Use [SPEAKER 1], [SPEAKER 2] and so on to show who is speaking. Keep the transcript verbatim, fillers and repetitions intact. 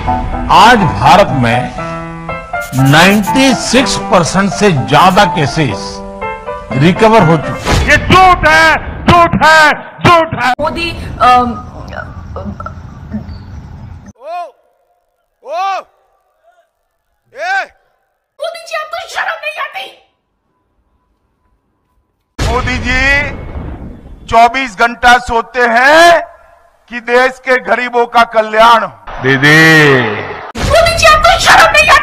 [SPEAKER 1] आज भारत में छियानवे परसेंट से ज्यादा केसेस रिकवर हो चुके हैं।
[SPEAKER 2] ये झूठ है, झूठ है, झूठ है।
[SPEAKER 3] मोदी अम,
[SPEAKER 4] ओ, ओ, ए,
[SPEAKER 3] मोदी जी आपको शर्म नहीं आती?
[SPEAKER 4] मोदी जी चौबीस घंटा सोते हैं कि देश के गरीबों का कल्याण हो।
[SPEAKER 1] दीदी
[SPEAKER 3] मोदी जी आपको शर्म नहीं आती?